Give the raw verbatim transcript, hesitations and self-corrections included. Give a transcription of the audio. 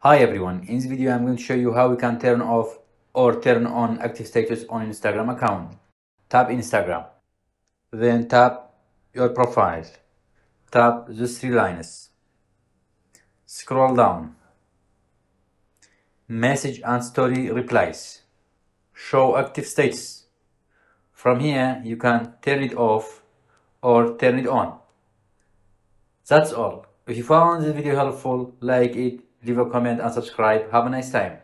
Hi everyone, in this video I'm going to show you how we can turn off or turn on active status on Instagram account. Tap Instagram, then tap your profile, tap those three lines, scroll down, message and story replies, show active status. From here you can turn it off or turn it on. That's all. If you found this video helpful, like it, leave a comment and subscribe. Have a nice time.